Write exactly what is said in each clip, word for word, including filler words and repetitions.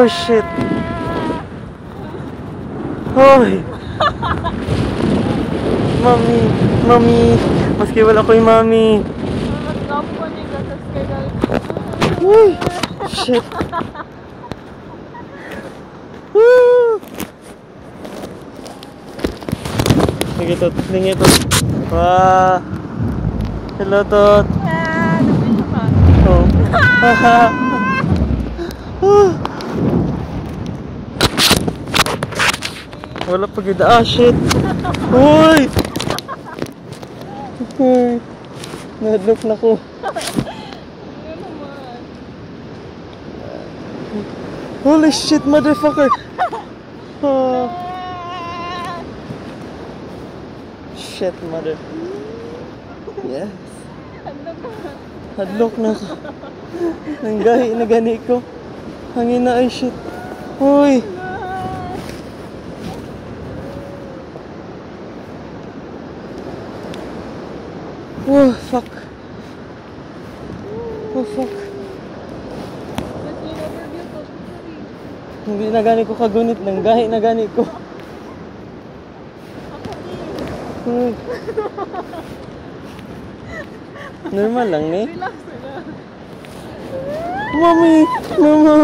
Oh shit. Hoy. Mami, mami. Maski wala ko yung mami. Uy, shit. Woo. Sige tot, lingi tot. Wah. Hello tot. Oh. Wala pa gid. Ah shit. Uy. Uy. Nadlok na ko. Holy shit, motherfucker. Oh. Shit, mother. Yes. Hadlok na ko. Nanggahi na gani ko. Hangin na ay shit. Uy. Oh fuck. Oh fuck. Hindi na gani ko kagunit. Nanggahi na gani ko. Hmm. Normal lang ni. Relax na. Mami! Mama!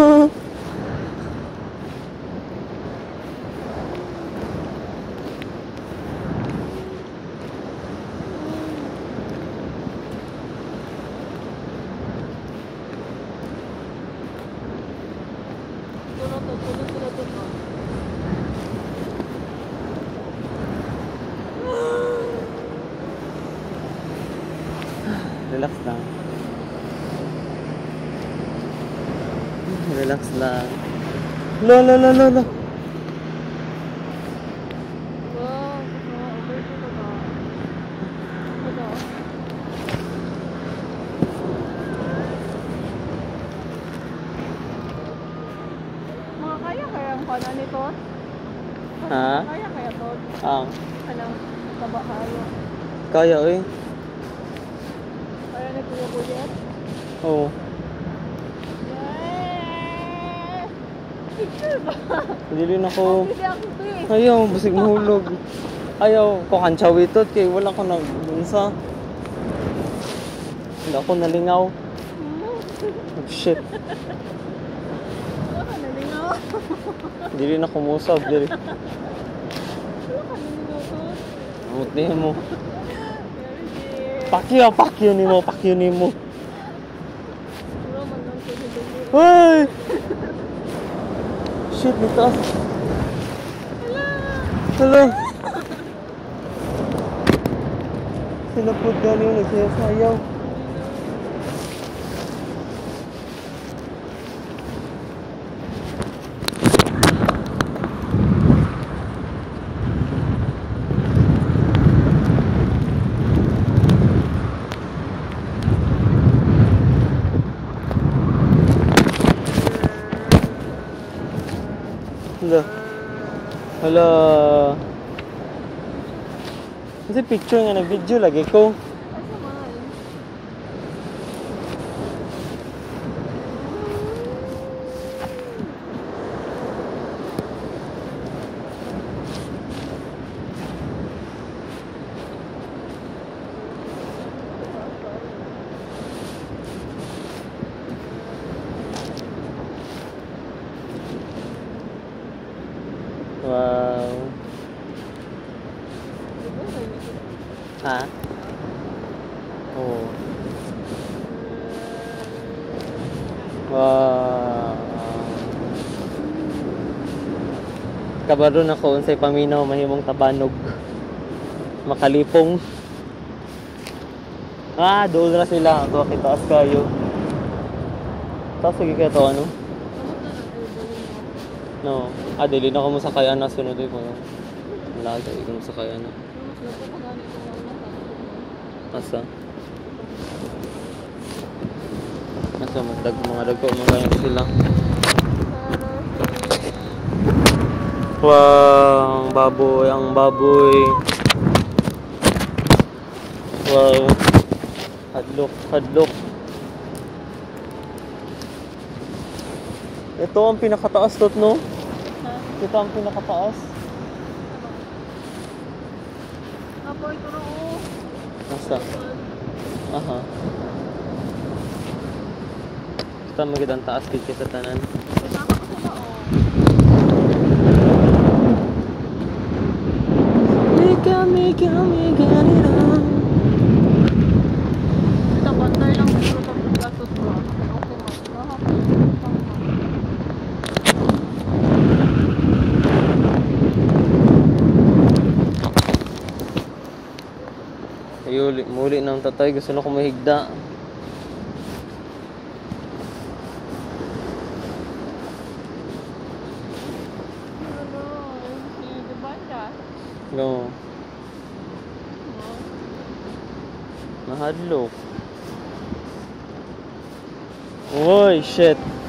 Relax lang. Relax lang. Lo, lo, lo, lo, lo. Wow, overshoot na ba? Ito. Mga kaya kaya ang pana nito? Ha? Kaya kaya to? Ang? Alam, taba kayo. Kaya, oy. Kaya nagkuha ko yan? Oo. Picture ba? Hindi rin ako. Hindi ako to eh. Ayaw, basig mahulog. Ayaw, ko kantsaw ito. Kaya wala ko nagbunsa. Hindi ako nalingaw. Oh, shit. Wala ka nalingaw. Hindi rin ako musab. Hindi rin. Wala ka nalingaw to. Amot niya mo. Very Pakyo, pakyo ni mo, pakyo ni mo. Wala man lang ko hindi. Hoy! Shit, nitaas. Hello. Sila po gani yung nagsayaw. Hala. Hala. Kasi picture nga na video lagi ko. Wow. Ha? Oh. Wow. Kabaro na ko unsay paminaw mahimong tabanog. Makalipong. Ah, doon na sila. Ito kitaas kayo. Tapos sige kaya to ano? No. Ah, dili na ko mo sakay ana sunod ko. Wala ka ko mo sakay ana. Asa? Asa mo dag mga dagko mga yan sila. Wow, ang baboy, ang baboy. Wow. Hadlok, hadlok. Ito ang pinakataas tot, no? Ha? Ito ang pinakataas. Apo, ito na oh. Basta. Aha. Basta magandang taas kaya sa tanan. Pinaka ko sila oh. Mika, mika, mika, nila. Ito, bantay lang siguro itong gastos ko. Okay, ma. Nakapin. Ayuli, muli ng tatay. Gusto na ko mahigda. Ano, si Devanda. No. Mahadlok. Uy, shit.